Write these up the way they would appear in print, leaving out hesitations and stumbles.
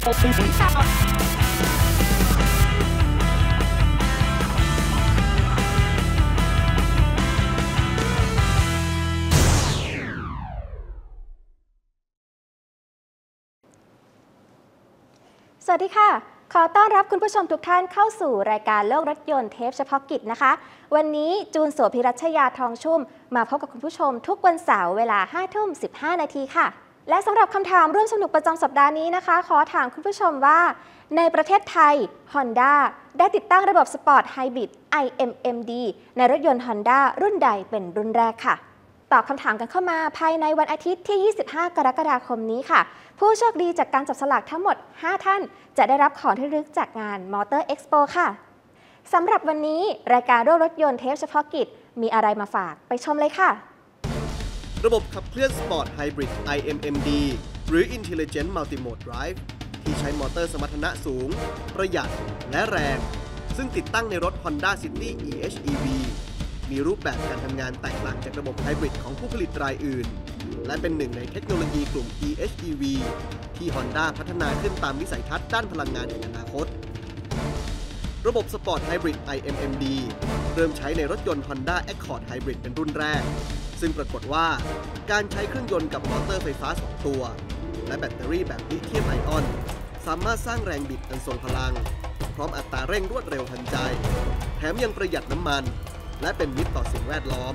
สวัสดีค่ะขอต้อนรับคุณผู้ชมทุกท่านเข้าสู่รายการโลกรถยนต์เทปเฉพาะกิจนะคะวันนี้จูนโสภิรัชยาทองชุ่มมาพบกับคุณผู้ชมทุกวันเสาร์เวลา 5:15 นาทีค่ะและสำหรับคำถามร่วมสนุกประจำสัปดาห์นี้นะคะขอถามคุณผู้ชมว่าในประเทศไทย Honda ได้ติดตั้งระบบสปอร์ตไฮบริด iMMD ในรถยนต์ Honda รุ่นใดเป็นรุ่นแรกค่ะตอบคำถามกันเข้ามาภายในวันอาทิตย์ที่ 25 กรกฎาคมนี้ค่ะผู้โชคดีจากการจับสลากทั้งหมด 5 ท่านจะได้รับของที่ระลึกจากงาน Motor Expo ค่ะสำหรับวันนี้รายการรถยนต์เทปเฉพาะกิจมีอะไรมาฝากไปชมเลยค่ะระบบขับเคลื่อนสปอร์ตไฮบริด iMMD หรือ Intelligent Multimode Drive ที่ใช้มอเตอร์สมรรถนะสูงประหยัดและแรงซึ่งติดตั้งในรถ Honda City EHEV มีรูปแบบการทำงานแตกต่างจากระบบไฮบริดของผู้ผลิตรายอื่นและเป็นหนึ่งในเทคโนโลยีกลุ่ม EHEV ที่ Honda พัฒนาขึ้นตามวิสัยทัศน์ด้านพลังงานแห่งอนาคตระบบสปอร์ตไฮบริด iMMD เริ่มใช้ในรถยนต์ Honda Accord Hybrid เป็นรุ่นแรกซึ่งปรากฏว่าการใช้เครื่องยนต์กับมอเตอร์ไฟฟ้า2ตัวและแบตเตอรี่แบบลิเธียมไอออนสามารถสร้างแรงบิดอันทรงพลังพร้อมอัตราเร่งรวดเร็วทันใจแถมยังประหยัดน้ำมันและเป็นมิตรต่อสิ่งแวดล้อม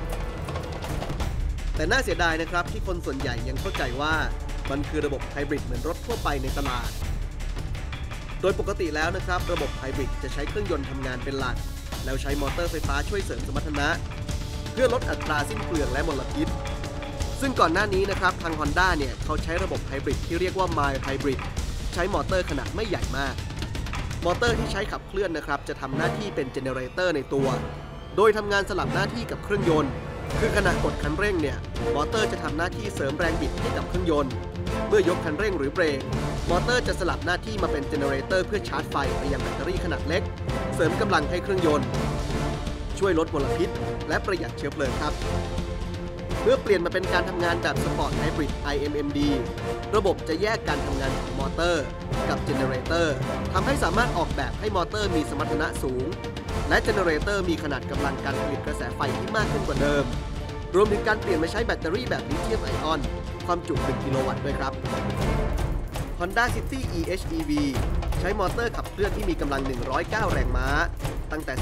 แต่น่าเสียดายนะครับที่คนส่วนใหญ่ยังเข้าใจว่ามันคือระบบไฮบริดเหมือนรถทั่วไปในตลาดโดยปกติแล้วนะครับระบบไฮบริดจะใช้เครื่องยนต์ทำงานเป็นหลักแล้วใช้มอเตอร์ไฟฟ้าช่วยเสริมสมรรถนะเพื่อลดอัตราสิ้นเปลืองและมลพิษซึ่งก่อนหน้านี้นะครับทาง Honda เนี่ยเขาใช้ระบบไฮบริดที่เรียกว่า Mild Hybrid ใช้มอเตอร์ขนาดไม่ใหญ่มากมอเตอร์ที่ใช้ขับเคลื่อนนะครับจะทำหน้าที่เป็นเจเนเรเตอร์ในตัวโดยทำงานสลับหน้าที่กับเครื่องยนต์คือขณะกดคันเร่งเนี่ยมอเตอร์จะทำหน้าที่เสริมแรงบิดให้กับเครื่องยนต์เมื่อยกคันเร่งหรือเบรกมอเตอร์จะสลับหน้าที่มาเป็นเจเนเรเตอร์เพื่อชาร์จไฟไปยังแบตเตอรี่ขนาดเล็กเสริมกำลังให้เครื่องยนต์ช่วยลดมลพิษและประหยัดเชื้อเพลิงครับเมื่อเปลี่ยนมาเป็นการทำงานแบบสปอร์ตไฮบริด iMMD ระบบจะแยกการทำงานของมอเตอร์กับเจเนเรเตอร์ทำให้สามารถออกแบบให้มอเตอร์มีสมรรถนะสูงและเจเนเรเตอร์มีขนาดกำลังการผลิตกระแสไฟที่มากขึ้นกว่าเดิมรวมถึงการเปลี่ยนมาใช้แบตเตอรี่แบบลิเธียมไอออนความจุ 1 กิโลวัตต์ด้วยครับ Honda City EHEV ใช้มอเตอร์ขับเคลื่อนที่มีกำลัง 109 แรงม้าตั้งแต่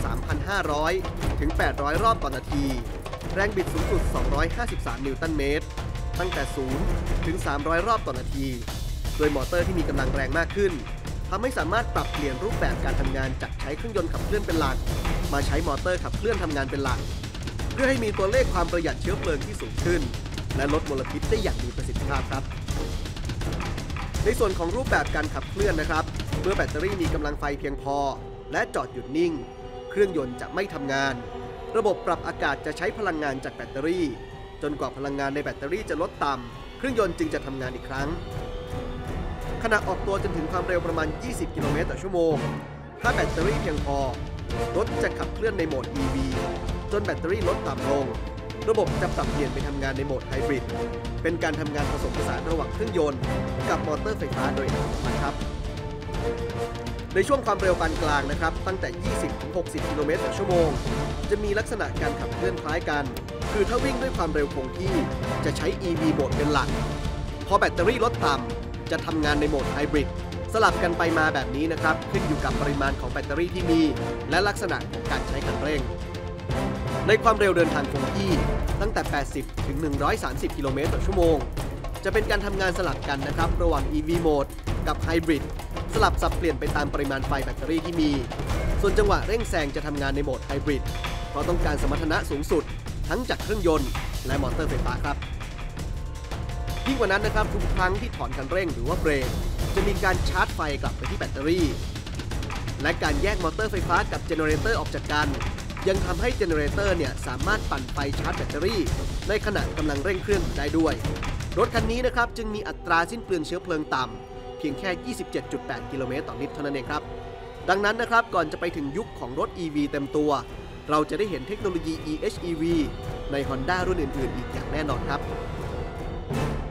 3,500 ถึง 800 รอบต่อนาทีแรงบิดสูงสุด 253 นิวตันเมตรตั้งแต่ 0 ถึง 300 รอบต่อนาทีโดยมอเตอร์ที่มีกำลังแรงมากขึ้นทำให้สามารถปรับเปลี่ยนรูปแบบการทำงานจากใช้เครื่องยนต์ขับเคลื่อนเป็นหลักมาใช้มอเตอร์ขับเคลื่อนทำงานเป็นหลักเพื่อให้มีตัวเลขความประหยัดเชื้อเพลิงที่สูงขึ้นและลดมลพิษได้อย่างมีประสิทธิภาพครับในส่วนของรูปแบบการขับเคลื่อนนะครับเมื่อแบตเตอรี่มีกำลังไฟเพียงพอและจอดหยุดนิ่งเครื่องยนต์จะไม่ทำงานระบบปรับอากาศจะใช้พลังงานจากแบตเตอรี่จนกว่าพลังงานในแบตเตอรี่จะลดต่ำเครื่องยนต์จึงจะทำงานอีกครั้งขณะออกตัวจนถึงความเร็วประมาณ 20 กิโลเมตรต่อชั่วโมงถ้าแบตเตอรี่เพียงพอรถจะขับเคลื่อนในโหมด EV จนแบตเตอรี่ลดต่ำลงระบบจะปรับเปลี่ยนไปทำงานในโหมดไฮบริดเป็นการทำงานผสมผสานระหว่างเครื่องยนต์กับมอเตอร์ไฟฟ้าโดยอัตโนมัติครับในช่วงความเร็วปานกลางนะครับตั้งแต่ 20-60 กิโลเมตรต่อชั่วโมงจะมีลักษณะการขับเคลื่อนคล้ายกันคือถ้าวิ่งด้วยความเร็วคงที่จะใช้ EV โหมดเป็นหลักพอแบตเตอรี่ลดต่ำจะทำงานในโหมดไฮบริดสลับกันไปมาแบบนี้นะครับขึ้นอยู่กับปริมาณของแบตเตอรี่ที่มีและลักษณะของการใช้คันเร่งในความเร็วเดินทางคงที่ตั้งแต่ 80 ถึง 130 กิโลเมตรต่อชั่วโมงจะเป็นการทำงานสลับกันนะครับระหว่าง EV โหมดกับไฮบริดสลับสับเปลี่ยนไปตามปริมาณไฟแบตเตอรี่ที่มีส่วนจังหวะเร่งแซงจะทำงานในโหมดไฮบริดเพราะต้องการสมรรถนะสูงสุดทั้งจากเครื่องยนต์และมอเตอร์ไฟฟ้าครับยิ่งกว่านั้นนะครับทุกครั้งที่ถอนคันเร่งหรือว่าเบรกจะมีการชาร์จไฟกลับไปที่แบตเตอรี่และการแยกมอเตอร์ไฟฟ้ากับเจเนเรเตอร์ออกจากกันยังทำให้เจเนเรเตอร์เนี่ยสามารถปั่นไฟชาร์จแบตเตอรี่ในขณะกำลังเร่งเครื่องได้ด้วยรถคันนี้นะครับจึงมีอัตราสิ้นเปลืองเชื้อเพลิงต่ำเพียงแค่ 27.8 กิโลเมตรต่อลิตรเท่านั้นเองครับดังนั้นนะครับก่อนจะไปถึงยุคของรถ EV เต็มตัวเราจะได้เห็นเทคโนโลยี EHEV ใน Honda รุ่นอื่นๆอีกอย่างแน่นอนครับเรื่อง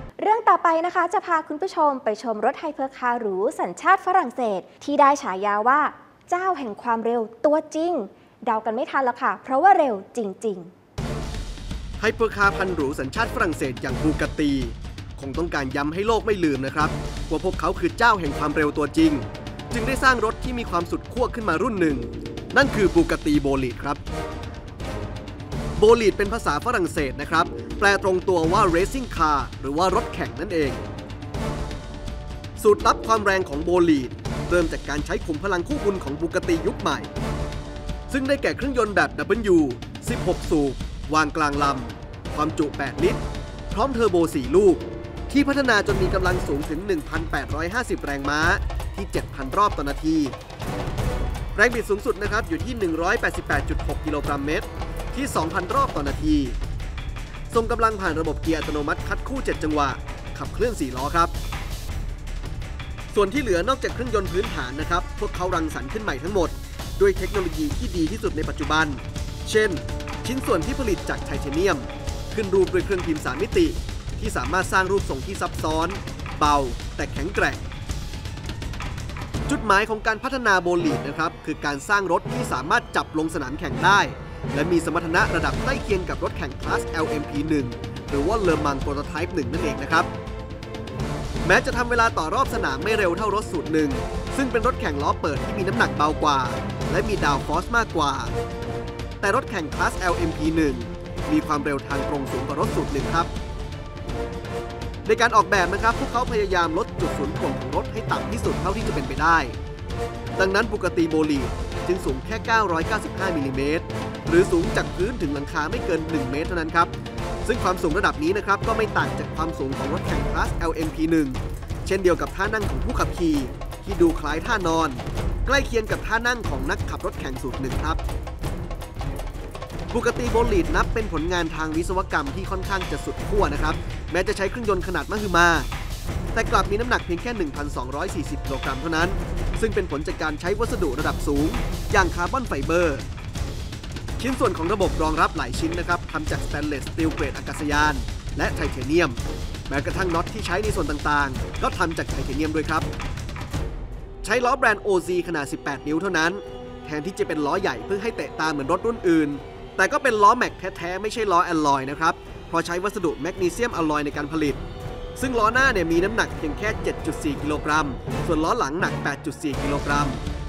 ต่อไปนะคะจะพาคุณผู้ชมไปชมรถไฮเปอร์คาร์หรูสัญชาติฝรั่งเศสที่ได้ฉายาว่าเจ้าแห่งความเร็วตัวจริงเดากันไม่ทันแล้วค่ะเพราะว่าเร็วจริงๆไฮเปอร์คาร์พันหรูสัญชาติฝรั่งเศสอย่างบูกาตีคงต้องการย้ำให้โลกไม่ลืมนะครับว่าพวกเขาคือเจ้าแห่งความเร็วตัวจริงจึงได้สร้างรถที่มีความสุดขั้วขึ้นมารุ่นหนึ่งนั่นคือบูกาตีโบลีดครับโบลีดเป็นภาษาฝรั่งเศสนะครับแปลตรงตัวว่า racing car หรือว่ารถแข่งนั่นเองสูตรลับความแรงของโบลีดเริ่มจากการใช้ขุมพลังคู่บุญของบูกาตียุคใหม่ซึ่งได้แก่เครื่องยนต์แบบ W 16 สูบวางกลางลำความจุ 8 ลิตรพร้อมเทอร์โบ 4 ลูกที่พัฒนาจนมีกำลังสูงถึง 1,850 แรงม้าที่ 7,000 รอบต่อนาทีแรงบิดสูงสุดนะครับอยู่ที่ 188.6 กิโลกรัมเมตรที่ 2,000 รอบต่อนาทีส่งกำลังผ่านระบบเกียร์อัตโนมัติคัดคู่ 7 จังหวะขับเคลื่อน 4 ล้อครับส่วนที่เหลือนอกจากเครื่องยนต์พื้นฐานนะครับพวกเขารังสรรค์ขึ้นใหม่ทั้งหมดด้วยเทคโนโลยีที่ดีที่สุดในปัจจุบันเช่นชิ้นส่วนที่ผลิตจากไทเทเนียมขึ้นรูปด้วยเครื่องพิมพ์ 3 มิติที่สามารถสร้างรูปทรงที่ซับซ้อนเบาแต่แข็งแกร่งจุดหมายของการพัฒนาโบลีดนะครับคือการสร้างรถที่สามารถจับลงสนามแข่งได้และมีสมรรถนะระดับใกล้เคียงกับรถแข่งคลาส LMP1 หรือว่าเลอมังโปรโตไทป์ 1 นั่นเองนะครับแม้จะทำเวลาต่อรอบสนามไม่เร็วเท่ารถสูตรหนึ่งซึ่งเป็นรถแข่งล้อเปิดที่มีน้ำหนักเบากว่าและมีดาวฟอร์สมากกว่าแต่รถแข่งคลาส LMP1 มีความเร็วทางตรงสูงกว่ารถสูตรหนึ่งครับในการออกแบบนะครับพวกเขาพยายามลดจุดศูนย์ถ่วงของรถให้ต่ำที่สุดเท่าที่จะเป็นไปได้ดังนั้นบูกาตีโบลีดจึงสูงแค่ 995 มิลลิเมตรหรือสูงจากพื้นถึงหลังคาไม่เกิน 1 เมตรเท่านั้นครับซึ่งความสูงระดับนี้นะครับก็ไม่ต่างจากความสูงของรถแข่งคลาส LMP1 เช่นเดียวกับท่านั่งของผู้ขับขี่ที่ดูคล้ายท่านอนใกล้เคียงกับท่านั่งของนักขับรถแข่งสูตรหนึ่งครับบูกาตีโบลีดนับเป็นผลงานทางวิศวกรรมที่ค่อนข้างจะสุดขั้วนะครับแม้จะใช้เครื่องยนต์ขนาดมหึมาแต่กลับมีน้ำหนักเพียงแค่ 1,240 กิโลกรัมเท่านั้นซึ่งเป็นผลจากการใช้วัสดุระดับสูงอย่างคาร์บอนไฟเบอร์ชิ้นส่วนของระบบรองรับหลายชิ้นนะครับทำจากสแตนเลสสตีลเกรดอากาศยานและไทเทเนียมแม้กระทั่งน็อตที่ใช้ในส่วนต่างๆก็ทำจากไทเทเนียมด้วยครับใช้ล้อแบรนด์ OZ ขนาด 18 นิ้วเท่านั้นแทนที่จะเป็นล้อใหญ่เพื่อให้เตะตาเหมือนรถรุ่นอื่นแต่ก็เป็นล้อแม็กแท้ๆไม่ใช่ล้อแอลลอยนะครับเพราะใช้วัสดุแมกนีเซียมอลลอยในการผลิตซึ่งล้อหน้าเนี่ยมีน้ำหนักเพียงแค่ 7.4 กิโลกรัมส่วนล้อหลังหนัก 8.4 กิโลกรัม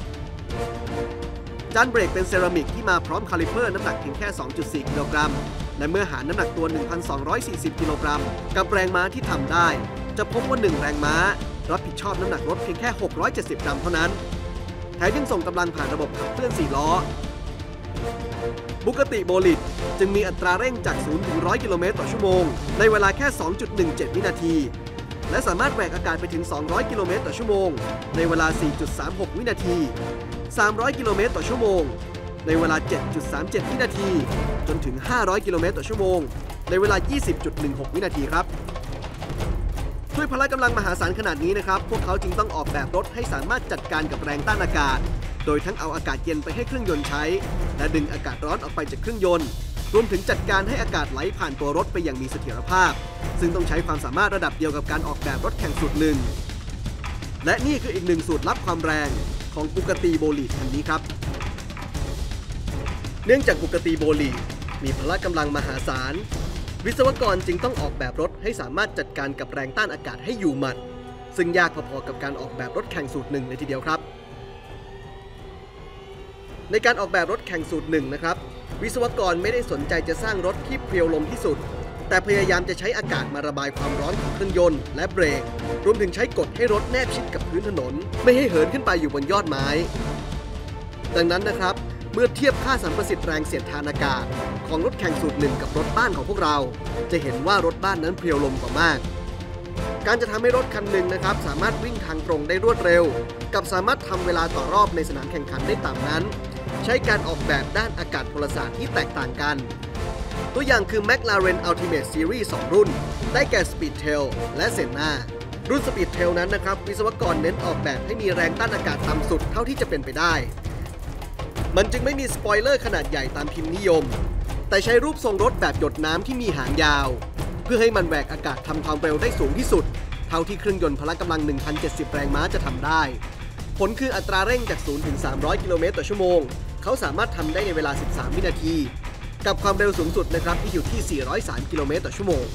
จานเบรกเป็นเซรามิกที่มาพร้อมคาลิเปอร์น้ำหนักเพียงแค่ 2.4 กิโลกรัมและเมื่อหารน้ำหนักตัว 1,240 กิโลกรัมกับแรงม้าที่ทำได้จะพบว่า 1 แรงม้ารับผิดชอบน้ำหนักรถเพียงแค่ 670 กรัมเท่านั้นแถมยังส่งกำลังผ่านระบบขับเคลื่อน 4 ล้อบูกาติโบลีดจึงมีอัตราเร่งจาก 0 ถึง 100 กิโลเมตรต่อชั่วโมงในเวลาแค่ 2.17 วินาทีและสามารถแหวกอากาศไปถึง 200 กิโลเมตรต่อชั่วโมงในเวลา 4.36 วินาที 300 กิโลเมตรต่อชั่วโมงในเวลา 7.37 วินาทีจนถึง 500 กิโลเมตรต่อชั่วโมงในเวลา 20.16 วินาทีครับด้วยพละกำลังมหาศาลขนาดนี้นะครับพวกเขาจึงต้องออกแบบรถให้สามารถจัดการกับแรงต้านอากาศโดยทั้งเอาอากาศเย็นไปให้เครื่องยนต์ใช้และดึงอากาศร้อนออกไปจากเครื่องยนต์รวมถึงจัดการให้อากาศไหลผ่านตัวรถไปอย่างมีเสถียรภาพซึ่งต้องใช้ความสามารถระดับเดียวกับการออกแบบรถแข่งสูตรหนึ่งและนี่คืออีกหนึ่งสูตรลับความแรงของบูกาตีโบลีดคันนี้ครับเนื่องจากบูกาตีโบลีดมีพละกำลังมหาศาลวิศวกรจึงต้องออกแบบรถให้สามารถจัดการกับแรงต้านอากาศให้อยู่หมัดซึ่งยากพอๆกับการออกแบบรถแข่งสูตรหนึ่งเลยทีเดียวครับในการออกแบบรถแข่งสูตรหนึ่งนะครับวิศวกรไม่ได้สนใจจะสร้างรถที่เพรียวลมที่สุดแต่พยายามจะใช้อากาศมาระบายความร้อนของเครื่องยนต์และเบรกรวมถึงใช้กดให้รถแนบชิดกับพื้นถนนไม่ให้เหินขึ้นไปอยู่บนยอดไม้ดังนั้นนะครับเมื่อเทียบค่าสัมประสิทธิ์แรงเสียดทานอากาศของรถแข่งสูตรหนึ่งกับรถบ้านของพวกเราจะเห็นว่ารถบ้านนั้นเพรียวลมกว่ามากการจะทำให้รถคันหนึ่งนะครับสามารถวิ่งทางตรงได้รวดเร็วกับสามารถทำเวลาต่อรอบในสนามแข่งขันได้ต่ำนั้นใช้การออกแบบด้านอากาศพลศาสตร์ที่แตกต่างกันตัวอย่างคือ McLaren Ultimate Series 2 รุ่นได้แก่ Speedtail และ Senna รุ่น Speedtail นั้นนะครับวิศวกรเน้นออกแบบให้มีแรงต้านอากาศต่ำสุดเท่าที่จะเป็นไปได้มันจึงไม่มีสปอยเลอร์ขนาดใหญ่ตามพิมพ์นิยมแต่ใช้รูปทรงรถแบบหยดน้ำที่มีหางยาวเพื่อให้มันแหวกอากาศทำความเร็วได้สูงที่สุดเท่าที่เครื่องยนต์พละกำลัง 1,070 แรงม้าจะทำได้ผลคืออัตราเร่งจาก 0 ถึง 300 กิโลเมตรต่อชั่วโมงเขาสามารถทำได้ในเวลา 13 วินาทีกับความเร็วสูงสุดนะครับที่อยู่ที่ 403 กิโลเมตรต่อชั่วโมง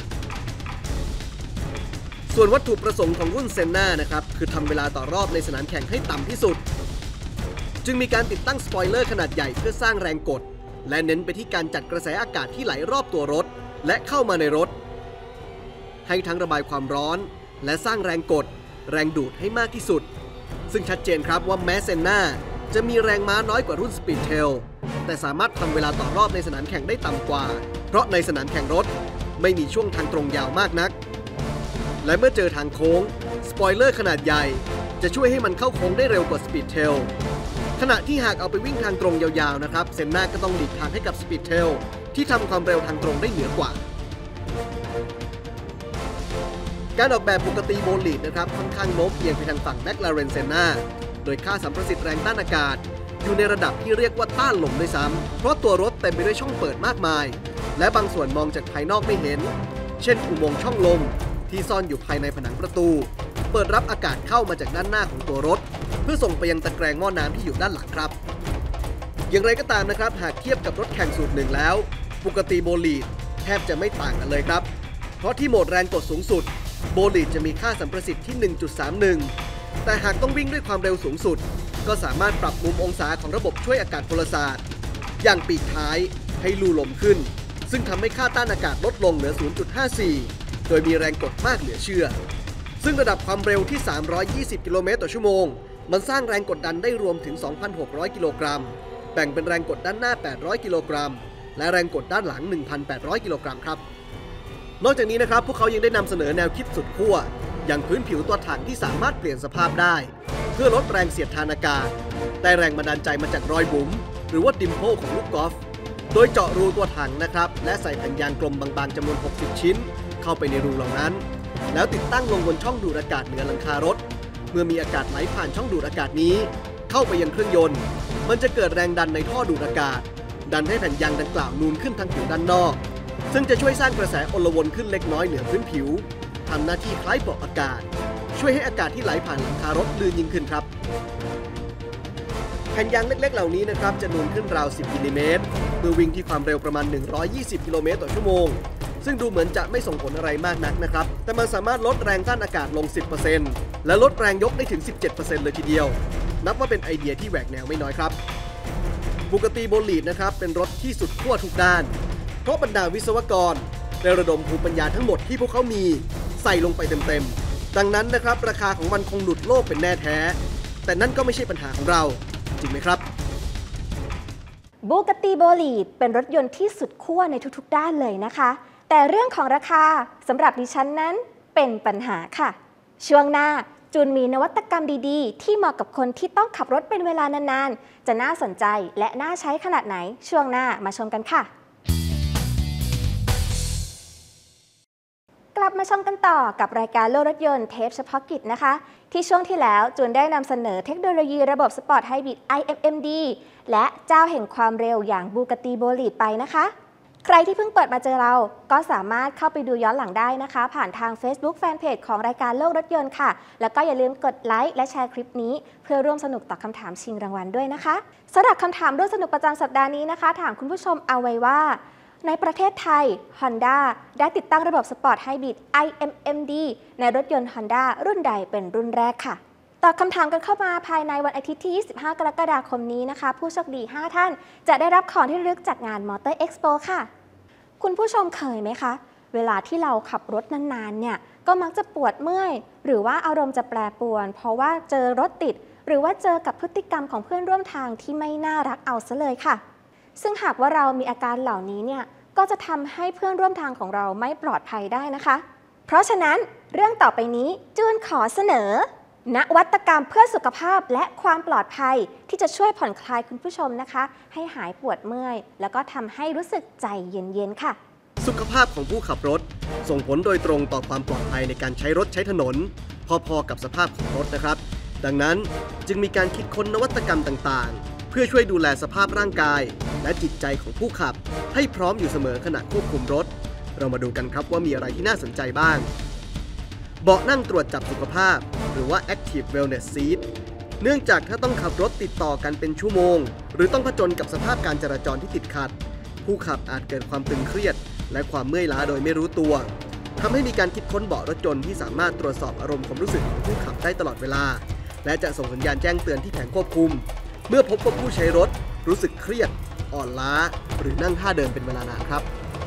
ส่วนวัตถุประสงค์ของรุ่นเซนน่านะครับคือทำเวลาต่อรอบในสนามแข่งให้ต่ำที่สุดจึงมีการติดตั้งสปอยเลอร์ขนาดใหญ่เพื่อสร้างแรงกดและเน้นไปที่การจัดกระแสอากาศที่ไหลรอบตัวรถและเข้ามาในรถให้ทั้งระบายความร้อนและสร้างแรงกดแรงดูดให้มากที่สุดซึ่งชัดเจนครับว่าแม้เซนน่าจะมีแรงม้าน้อยกว่ารุ่น Speedtail แต่สามารถทำเวลาต่อรอบในสนามแข่งได้ต่ำกว่าเพราะในสนามแข่งรถไม่มีช่วงทางตรงยาวมากนักและเมื่อเจอทางโค้งสปอยเลอร์ขนาดใหญ่จะช่วยให้มันเข้าโค้งได้เร็วกว่า Speedtail ขณะที่หากเอาไปวิ่งทางตรงยาวๆนะครับเซนน่าก็ต้องหลีกทางให้กับ Speedtail ที่ทำความเร็วทางตรงได้เหนือกว่าการออกแบบปกติโบลีดนะครับค่อนข้างโน้มเอียงไปทางฝั่งแมคลาเรนเซนน่าโดยค่าสัมประสิทธิ์แรงต้านอากาศอยู่ในระดับที่เรียกว่าต้านลมด้วยซ้ำเพราะตัวรถเต็มไปด้วยช่องเปิดมากมายและบางส่วนมองจากภายนอกไม่เห็นเช่นอุโมงค์ช่องลมที่ซ่อนอยู่ภายในผนังประตูเปิดรับอากาศเข้ามาจากด้านหน้าของตัวรถเพื่อส่งไปยังตะแกรงหม้อน้ำที่อยู่ด้านหลังครับอย่างไรก็ตามนะครับหากเทียบกับรถแข่งสูตรหนึ่งแล้วปกติโบลีดแทบจะไม่ต่างกันเลยครับเพราะที่โหมดแรงกดสูงสุดโบลีดจะมีค่าสัมประสิทธิ์ที่ 1.31 แต่หากต้องวิ่งด้วยความเร็วสูงสุดก็สามารถปรับมุมองศาของระบบช่วยอากาศพลศาสตร์อย่างปีกท้ายให้ลูลมขึ้นซึ่งทำให้ค่าต้านอากาศลดลงเหลือ 0.54 โดยมีแรงกดมากเหลือเชื่อซึ่งระดับความเร็วที่ 320 กิโลเมตรต่อชั่วโมงมันสร้างแรงกดดันได้รวมถึง 2,600 กิโลกรัมแบ่งเป็นแรงกดด้านหน้า 800 กิโลกรัมและแรงกดด้านหลัง 1,800 กิโลกรัมครับนอกจากนี้นะครับพวกเขายังได้นำเสนอแนวคิดสุดขั้วอย่างพื้นผิวตัวถังที่สามารถเปลี่ยนสภาพได้เพื่อลดแรงเสียดทานอากาศแต่แรงบันดาลใจมาจากรอยบุ๋มหรือว่าดิมโพลของลูกกอล์ฟโดยเจาะรูตัวถังนะครับและใส่แผ่นยางกลมบางๆจำนวน 60 ชิ้นเข้าไปในรูเหล่านั้นแล้วติดตั้งลงบนช่องดูดอากาศเหนือหลังคารถเมื่อมีอากาศไหลผ่านช่องดูดอากาศนี้เข้าไปยังเครื่องยนต์มันจะเกิดแรงดันในท่อดูดอากาศดันให้แผ่นยางดังกล่าวนูนขึ้นทางผิวด้านนอกซึ่งจะช่วยสร้างกระแสโอลวนขึ้นเล็กน้อยเหนือพื้นผิวทำหน้าที่คล้ายปล่องอากาศช่วยให้อากาศที่ไหลผ่านหลังคารถลื่นยิ่งขึ้นครับแผ่นยางเล็กๆเหล่านี้นะครับจะนูนขึ้นราว 10 มิลลิเมตรเมื่อวิ่งที่ความเร็วประมาณ 120 กิโลเมตรต่อชั่วโมงซึ่งดูเหมือนจะไม่ส่งผลอะไรมากนักนะครับแต่มันสามารถลดแรงต้านอากาศลง 10% และลดแรงยกได้ถึง 17% เลยทีเดียวนับว่าเป็นไอเดียที่แหวกแนวไม่น้อยครับบูกาติโบลีดนะครับเป็นรถที่สุดขั้วทุกด้านเพราะบรรดาวิศวกรได้ระดมภูมิปัญญาทั้งหมดที่พวกเขามีใส่ลงไปเต็มๆดังนั้นนะครับราคาของมันคงหลุดโลกเป็นแน่แท้แต่นั่นก็ไม่ใช่ปัญหาของเราจริงไหมครับบูกาติโบลีดเป็นรถยนต์ที่สุดขั้วในทุกๆด้านเลยนะคะแต่เรื่องของราคาสำหรับดิฉันนั้นเป็นปัญหาค่ะช่วงหน้าจูนมีนวัตกรรมดีๆที่เหมาะกับคนที่ต้องขับรถเป็นเวลานานๆจะน่าสนใจและน่าใช้ขนาดไหนช่วงหน้ามาชมกันค่ะกลับมาชมกันต่อกับรายการโลกรถยนต์เทปเฉพาะกิจนะคะที่ช่วงที่แล้วจูนได้นำเสนอเทคโนโลยีระบบสปอร์ตไฮบริด iMMD และเจ้าแห่งความเร็วอย่างบูกาติโบลีดไปนะคะใครที่เพิ่งเปิดมาเจอเราก็สามารถเข้าไปดูย้อนหลังได้นะคะผ่านทาง Facebook Fanpage ของรายการโลกรถยนต์ค่ะแล้วก็อย่าลืมกดไลค์และแชร์คลิปนี้เพื่อร่วมสนุกตอบคำถามชิงรางวัลด้วยนะคะสำหรับคำถามร่วมสนุกประจำสัปดาห์นี้นะคะถามคุณผู้ชมเอาไว้ว่าในประเทศไทย Honda ได้ติดตั้งระบบสปอร์ตไฮบริด iMMD ในรถยนต์ Honda รุ่นใดเป็นรุ่นแรกค่ะตอบคำถามกันเข้ามาภายในวันอาทิตย์ที่ 25 กรกฎาคมนี้นะคะผู้โชคดี 5 ท่านจะได้รับของที่ระลึกจากงาน Motor Expo ค่ะคุณผู้ชมเคยไหมคะเวลาที่เราขับรถนานๆเนี่ยก็มักจะปวดเมื่อยหรือว่าอารมณ์จะแปรปรวนเพราะว่าเจอรถติดหรือว่าเจอกับพฤติกรรมของเพื่อนร่วมทางที่ไม่น่ารักเอาซะเลยค่ะซึ่งหากว่าเรามีอาการเหล่านี้เนี่ยก็จะทำให้เพื่อนร่วมทางของเราไม่ปลอดภัยได้นะคะเพราะฉะนั้นเรื่องต่อไปนี้จูนขอเสนอนวัตกรรมเพื่อสุขภาพและความปลอดภัยที่จะช่วยผ่อนคลายคุณผู้ชมนะคะให้หายปวดเมื่อยแล้วก็ทำให้รู้สึกใจเย็นๆค่ะสุขภาพของผู้ขับรถส่งผลโดยตรงต่อความปลอดภัยในการใช้รถใช้ถนนพอๆกับสภาพของรถนะครับดังนั้นจึงมีการคิดค้นนวัตกรรมต่างๆเพื่อช่วยดูแลสภาพร่างกายและจิตใจของผู้ขับให้พร้อมอยู่เสมอขณะควบคุมรถเรามาดูกันครับว่ามีอะไรที่น่าสนใจบ้างเบาะนั่งตรวจจับสุขภาพหรือว่า Active Wellness Seat เนื่องจากถ้าต้องขับรถติดต่อกันเป็นชั่วโมงหรือต้องผจญกับสภาพการจราจรที่ติดขัดผู้ขับอาจเกิดความตึงเครียดและความเมื่อยล้าโดยไม่รู้ตัวทำให้มีการคิดค้นเบาะรถยนต์ที่สามารถตรวจสอบอารมณ์ความรู้สึกของผู้ขับได้ตลอดเวลาและจะส่งสัญญาณแจ้งเตือนที่แผงควบคุมเมื่อพบว่าผู้ใช้รถรู้สึกเครียดอ่อนล้าหรือนั่งท่าเดิมเป็นเวลานานครับ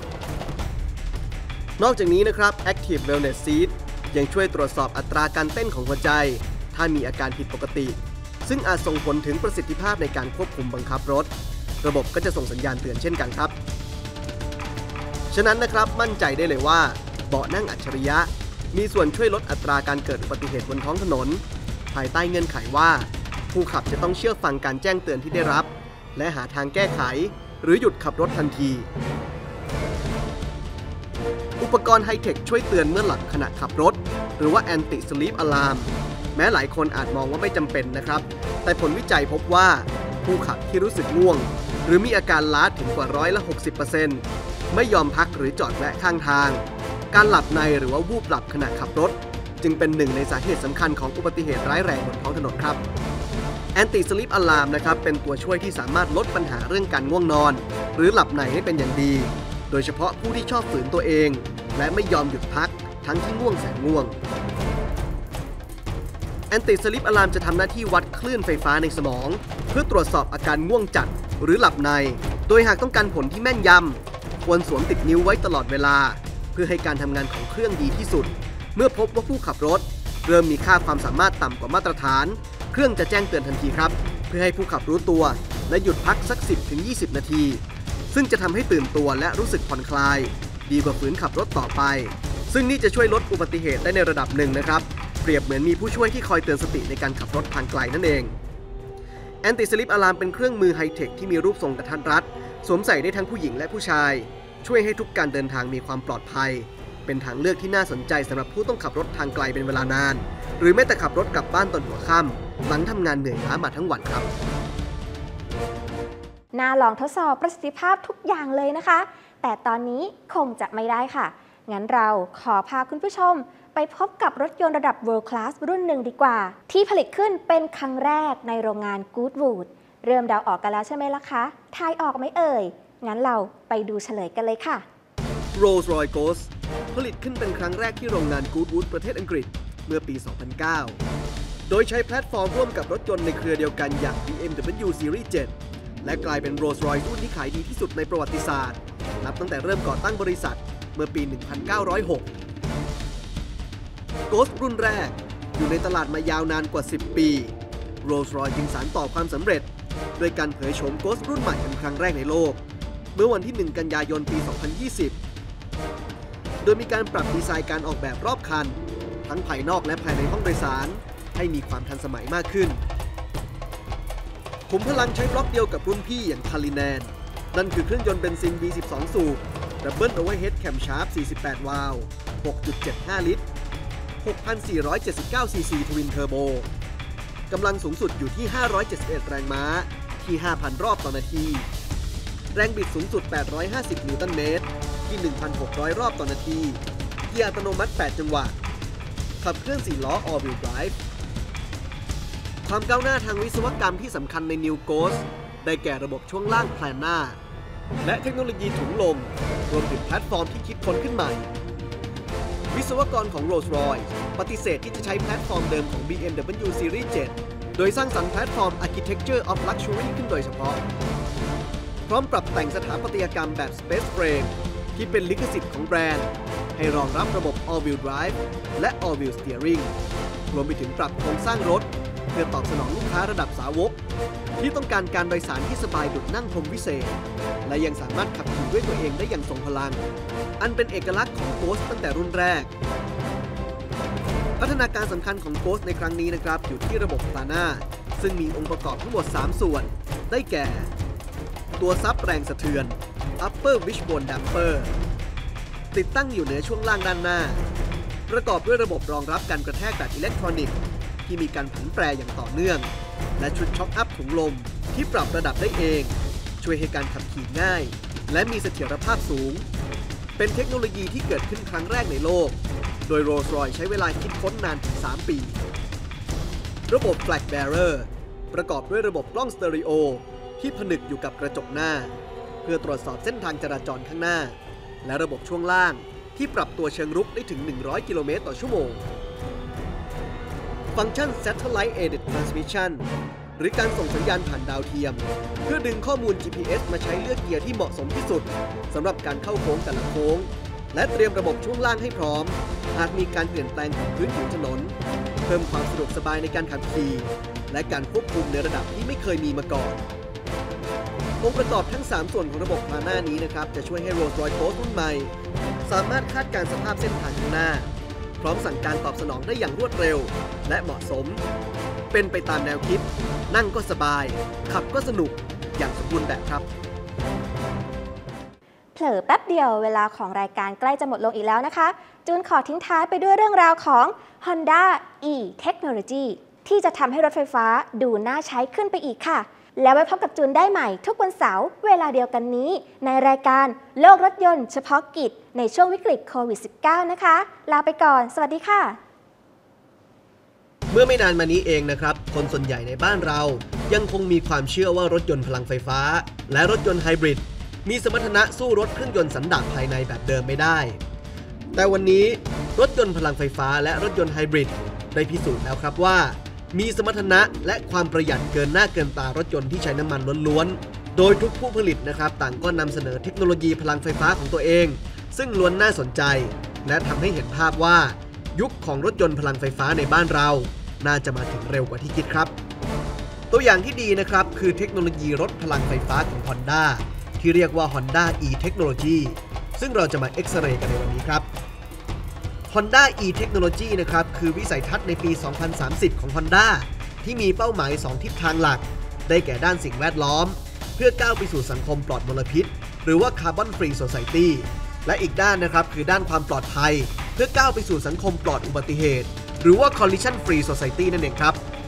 นอกจากนี้นะครับ Active Wellness Seat ยังช่วยตรวจสอบอัตราการเต้นของหัวใจถ้ามีอาการผิดปกติซึ่งอาจส่งผลถึงประสิทธิภาพในการควบคุมบังคับรถระบบก็จะส่งสัญญาณเตือนเช่นกันครับฉะนั้นนะครับมั่นใจได้เลยว่าเบาะนั่งอัจฉริยะมีส่วนช่วยลดอัตราการเกิดอุบัติเหตุบนท้องถนนภายใต้เงื่อนไขว่าผู้ขับจะต้องเชื่อฟังการแจ้งเตือนที่ได้รับและหาทางแก้ไขหรือหยุดขับรถทันทีอุปกรณ์ไฮเทคช่วยเตือนเมื่อหลับขณะขับรถหรือว่า Anti Sleep Alarm แม้หลายคนอาจมองว่าไม่จำเป็นนะครับแต่ผลวิจัยพบว่าผู้ขับที่รู้สึกง่วงหรือมีอาการล้าถึงกว่า60%ไม่ยอมพักหรือจอดแวะข้างทางการหลับในหรือว่าวูบหลับขณะขับรถจึงเป็นหนึ่งในสาเหตุสำคัญของอุบัติเหตุร้ายแรงบนท้องถนนครับ Anti Sleep Alarm นะครับเป็นตัวช่วยที่สามารถลดปัญหาเรื่องการง่วงนอนหรือหลับในให้เป็นอย่างดีโดยเฉพาะผู้ที่ชอบฝืนตัวเองและไม่ยอมหยุดพักทั้งที่ง่วงแสนง่วง Anti Sleep Alarm จะทำหน้าที่วัดคลื่นไฟฟ้าในสมองเพื่อตรวจสอบอาการง่วงจัดหรือหลับในโดยหากต้องการผลที่แม่นยำควรสวมติดนิ้วไว้ตลอดเวลาเพื่อให้การทำงานของเครื่องดีที่สุดเมื่อพบว่าผู้ขับรถเริ่มมีค่าความสามารถต่ำกว่ามาตรฐานเครื่องจะแจ้งเตือนทันทีครับเพื่อให้ผู้ขับรู้ตัวและหยุดพักสัก 10-20 นาทีซึ่งจะทำให้ตื่นตัวและรู้สึกผ่อนคลายดีกว่าฝืนขับรถต่อไปซึ่งนี่จะช่วยลดอุบัติเหตุได้ในระดับหนึ่งนะครับเปรียบเหมือนมีผู้ช่วยที่คอยเตือนสติในการขับรถทางไกลนั่นเอง Anti Sleep Alarm เป็นเครื่องมือไฮเทคที่มีรูปทรงกระทัดรัดสวมใส่ได้ทั้งผู้หญิงและผู้ชายช่วยให้ทุกการเดินทางมีความปลอดภัยเป็นทางเลือกที่น่าสนใจสำหรับผู้ต้องขับรถทางไกลเป็นเวลานานหรือแม้แต่ขับรถกลับบ้านตอนหัวค่ำหลังทำงานเหนื่อยล้ามาทั้งวันครับน่าลองทดสอบประสิทธิภาพทุกอย่างเลยนะคะแต่ตอนนี้คงจะไม่ได้ค่ะงั้นเราขอพาคุณผู้ชมไปพบกับรถยนต์ระดับ World Class รุ่นหนึ่งดีกว่าที่ผลิตขึ้นเป็นครั้งแรกในโรงงาน Goodwood เริ่มเดาออกกันแล้วใช่ไหมล่ะคะทายออกไหมเอ่ยงั้นเราไปดูเฉลยกันเลยค่ะ Rolls-Royce Ghost ผลิตขึ้นเป็นครั้งแรกที่โรงงาน Goodwood ประเทศอังกฤษเมื่อปี 2009 โดยใช้แพลตฟอร์มร่วมกับรถยนต์ในเครือเดียวกันอย่าง BMW Series 7 และกลายเป็น Rolls-Royce รุ่นที่ขายดีที่สุดในประวัติศาสตร์นับตั้งแต่เริ่มก่อตั้งบริษัทเมื่อปี 1906 Ghost รุ่นแรกอยู่ในตลาดมายาวนานกว่า 10 ปี Rolls-Royce จึงสานต่อความสำเร็จโดยการเผยโฉม Ghost รุ่นใหม่เป็นครั้งแรกในโลกเมื่อวันที่ 1 กันยายน ปี 2020 โดยมีการปรับดีไซน์การออกแบบรอบคันทั้งภายนอกและภายในห้องโดยสารให้มีความทันสมัยมากขึ้นขุมพลังใช้บล็อกเดียวกับรุ่นพี่อย่างคาลิแนนนั่นคือเครื่องยนต์เบนซิน V12 สูบ Double Overhead Camshaft 48 วาล์ว 6.75 ลิตร 6,479 ซีซี Twin Turbo กำลังสูงสุดอยู่ที่ 571 แรงม้าที่ 5,000 รอบต่อนาทีแรงบิดสูงสุด 850 นิวตันเมตรที่ 1,600 รอบต่อนาทีเกียร์อัตโนมัติ 8 จังหวะขับเคลื่อน 4 ล้อ All-wheel drive ความก้าวหน้าทางวิศวกรรมที่สำคัญใน New Ghost ได้แก่ระบบช่วงล่างแพลนหน้าและเทคโนโลยีถุงลมรวมถึงแพลตฟอร์มที่คิดค้นขึ้นใหม่วิศวกรของ Rolls-Royce ปฏิเสธที่จะใช้แพลตฟอร์มเดิมของ BMW Series 7 โดยสร้างสรรค์แพลตฟอร์ม Architecture of Luxury ขึ้นโดยเฉพาะพร้อมปรับแต่งสถาปัตยกรรมแบบ Space Frame ที่เป็นลิขสิทธิ์ของแบรนด์ให้รองรับระบบ All-wheel drive และ All-wheel steering รวมไปถึงปรับโครงสร้างรถเพื่อตอบสนองลูกค้าระดับสาวกที่ต้องการการโดยสารที่สบายดุจนั่งพรมวิเศษและยังสามารถขับขี่ด้วยตัวเองได้อย่างทรงพลังอันเป็นเอกลักษณ์ของ Ghost ตั้งแต่รุ่นแรกพัฒนาการสำคัญของ Ghost ในครั้งนี้นะครับอยู่ที่ระบบ Plana ซึ่งมีองค์ประกอบทั้งหมด 3 ส่วนได้แก่ตัวซับแรงสะเทือน Upper Wishbone Damper ติดตั้งอยู่เหนือช่วงล่างด้านหน้าประกอบด้วยระบบรองรับการกระแทกแบบอิเล็กทรอนิกส์ที่มีการผันแปรอย่างต่อเนื่องและชุดช็อคอัพถุงลมที่ปรับระดับได้เองช่วยให้การขับขี่ง่ายและมีเสถียรภาพสูงเป็นเทคโนโลยีที่เกิดขึ้นครั้งแรกในโลก โดย Rolls-Royce ใช้เวลาคิดค้นนานถึง 3 ปี ระบบ Flag Bearer ประกอบด้วยระบบกล้องสเตอริโอที่ผนึกอยู่กับกระจกหน้าเพื่อตรวจสอบเส้นทางจราจรข้างหน้าและระบบช่วงล่างที่ปรับตัวเชิงรุกได้ถึง 100 กิโลเมตรต่อชั่วโมง ฟังก์ชัน Satellite Aided Transmission หรือการส่งสัญญาณผ่านดาวเทียมเพื่อดึงข้อมูล GPS มาใช้เลือกเกียร์ที่เหมาะสมที่สุดสำหรับการเข้าโค้งแต่ละโค้งและเตรียมระบบช่วงล่างให้พร้อมหากมีการเปลี่ยนแปลงของพื้นผิวถนนเพิ่มความสะดวกสบายในการขับขี่และการควบคุมในระดับที่ไม่เคยมีมาก่อนองค์ประกอบทั้ง 3 ส่วนของระบบพาหน้านี้นะครับจะช่วยให้ Rolls-Royce Ghost รุ่นใหม่สามารถคาดการณ์สภาพเส้นทางข้างหน้าพร้อมสั่งการตอบสนองได้อย่างรวดเร็วและเหมาะสมเป็นไปตามแนวคิดนั่งก็สบายขับก็สนุกอย่างสมบูรณ์แบบครับเผลอแป๊บเดียวเวลาของรายการใกล้จะหมดลงอีกแล้วนะคะจูนขอทิ้งท้ายไปด้วยเรื่องราวของ Honda e-Technology ที่จะทำให้รถไฟฟ้าดูน่าใช้ขึ้นไปอีกค่ะแล้วไว้พบกับจูนได้ใหม่ทุกวันเสาร์เวลาเดียวกันนี้ในรายการโลกรถยนต์เฉพาะกิจในช่วงวิกฤตโควิด -19 นะคะลาไปก่อนสวัสดีค่ะเมื่อไม่นานมานี้เองนะครับคนส่วนใหญ่ในบ้านเรายังคงมีความเชื่อว่ารถยนต์พลังไฟฟ้าและรถยนต์ไฮบริดมีสมรรถนะสู้รถเครื่องยนต์สันดาปภายในแบบเดิมไม่ได้แต่วันนี้รถยนต์พลังไฟฟ้าและรถยนต์ไฮบริดได้พิสูจน์แล้วครับว่ามีสมรรถนะและความประหยัดเกินหน้าเกินตารถยนต์ที่ใช้น้ำมันล้วนๆโดยทุกผู้ผลิตนะครับต่างก็นำเสนอเทคโนโลยีพลังไฟฟ้าของตัวเองซึ่งล้วนน่าสนใจและทำให้เห็นภาพว่ายุคของรถยนต์พลังไฟฟ้าในบ้านเราน่าจะมาถึงเร็วกว่าที่คิดครับตัวอย่างที่ดีนะครับคือเทคโนโลยีรถพลังไฟฟ้าของ Honda ที่เรียกว่า Honda e-Technology ซึ่งเราจะมาเอ็กซเรย์กันในวันนี้ครับ Honda e-Technology นะครับคือวิสัยทัศน์ในปี 2030 ของ Honda ที่มีเป้าหมาย 2 ทิศทางหลักได้แก่ด้านสิ่งแวดล้อมเพื่อก้าวไปสู่สังคมปลอดมลพิษหรือว่า Carbon Free Society และอีกด้านนะครับคือด้านความปลอดภัยเพื่อก้าวไปสู่สังคมปลอดอุบัติเหตุหรือว่า Collision Free Society นั่นเองครับ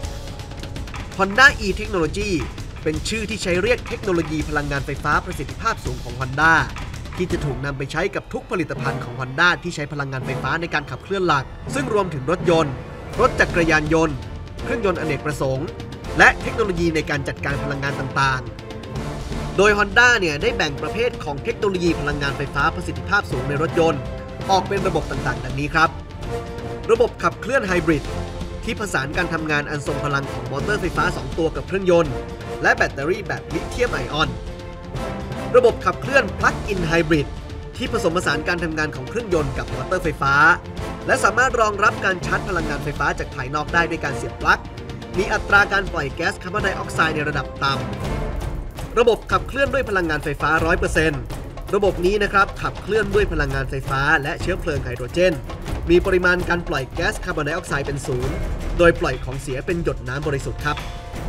Honda e-Technology เป็นชื่อที่ใช้เรียกเทคโนโลยีพลังงานไฟฟ้าประสิทธิภาพสูงของ Honda ที่จะถูกนำไปใช้กับทุกผลิตภัณฑ์ของ Honda ที่ใช้พลังงานไฟฟ้าในการขับเคลื่อนหลักซึ่งรวมถึงรถยนต์รถจักรยานยนต์เครื่องยนต์อเนกประสงค์และเทคโนโลยีในการจัดการพลังงานต่างๆโดย Honda ได้แบ่งประเภทของเทคโนโลยีพลังงานไฟฟ้าประสิทธิภาพสูงในรถยนต์ออกเป็นระบบต่างๆดังนี้ครับระบบขับเคลื่อนไฮบริดที่ผสานการทำงานอันทรงพลังของมอเตอร์ไฟฟ้า2ตัวกับเครื่องยนต์และแบตเตอรี่แบบลิเธียมไอออนระบบขับเคลื่อน Plug-in Hybrid ที่ผสมผสานการทำงานของเครื่องยนต์กับมอเตอร์ไฟฟ้าและสามารถรองรับการชาร์จพลังงานไฟฟ้าจากภายนอกได้ด้วยการเสียบปลั๊กมีอัตราการปล่อยแก๊สคาร์บอนไดออกไซด์ในระดับต่ำระบบขับเคลื่อนด้วยพลังงานไฟฟ้า 100% ระบบนี้นะครับขับเคลื่อนด้วยพลังงานไฟฟ้าและเชื้อเพลิงไฮโดรเจนมีปริมาณการปล่อยแก๊สคาร์บอนไดออกไซด์เป็นศูนย์โดยปล่อยของเสียเป็นหยดน้ำบริสุทธิ์ครับ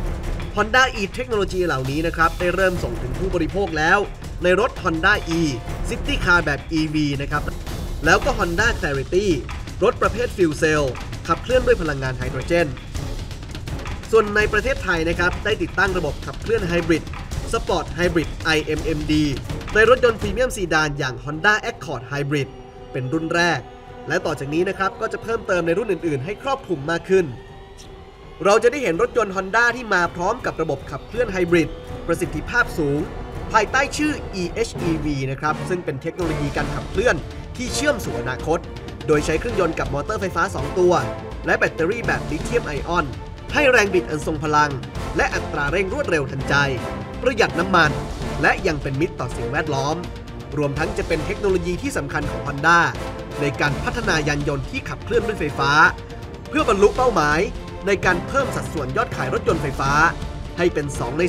Honda e-Technology เหล่านี้นะครับได้เริ่มส่งถึงผู้บริโภคแล้วในรถ Honda e City Car แบบ EV นะครับแล้วก็ Honda Clarity รถประเภท Fuel Cell ขับเคลื่อนด้วยพลังงานไฮโดรเจนส่วนในประเทศไทยนะครับได้ติดตั้งระบบขับเคลื่อนไฮบริด Sport Hybrid iMMD ในรถยนต์พรีเมียมซีดานอย่าง Honda Accord Hybrid เป็นรุ่นแรกและต่อจากนี้นะครับก็จะเพิ่มเติมในรุ่นอื่นๆให้ครอบคลุมมากขึ้นเราจะได้เห็นรถยนต์ Honda ที่มาพร้อมกับระบบขับเคลื่อนไฮบริดประสิทธิภาพสูงภายใต้ชื่อ EHEV นะครับซึ่งเป็นเทคโนโลยีการขับเคลื่อนที่เชื่อมสู่อนาคตโดยใช้เครื่องยนต์กับมอเตอร์ไฟฟ้า2ตัวและแบตเตอรี่แบบลิเธียมไอออนให้แรงบิดอันทรงพลังและอัตราเร่งรวดเร็วทันใจประหยัดน้ำมันและยังเป็นมิตรต่อสิ่งแวดล้อมรวมทั้งจะเป็นเทคโนโลยีที่สำคัญของ Honda ในการพัฒนายานยนต์ที่ขับเคลื่อนด้วยไฟฟ้าเพื่อบรรลุเป้าหมายในการเพิ่มสัดส่วนยอดขายรถยนต์ไฟฟ้าให้เป็น2 ใน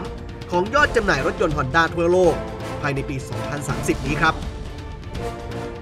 3ของยอดจำหน่ายรถยนต์ Honda ทั่วโลกภายในปี 2030 นี้ครับ